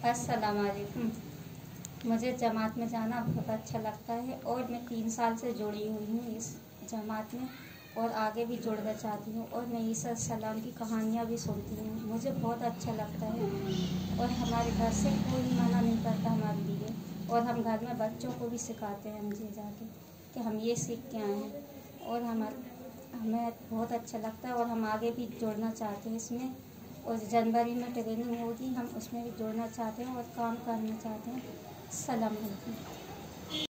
अस्सलाम वालेकुम। मुझे जमात में जाना बहुत अच्छा लगता है और मैं 3 साल से जुड़ी हुई हूँ इस जमात में और आगे भी जुड़ना चाहती हूँ। और मैं ईसा सलाम की कहानियाँ भी सुनती हूँ, मुझे बहुत अच्छा लगता है। और हमारे घर से कोई मना नहीं करता हमारे लिए, और हम घर में बच्चों को भी सिखाते हैं मुझे जाके कि हम ये सीख के आए हैं। और हमें बहुत अच्छा लगता है और हम आगे भी जुड़ना चाहते हैं इसमें। और जनवरी में ट्रेनिंग होगी, हम उसमें भी जुड़ना चाहते हैं और काम करना चाहते हैं। सलाम अलैकुम।